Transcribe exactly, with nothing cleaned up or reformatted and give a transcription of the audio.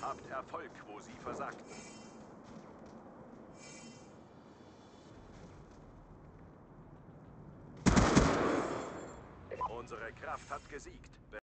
habt Erfolg, wo sie versagten. Unsere Kraft hat gesiegt.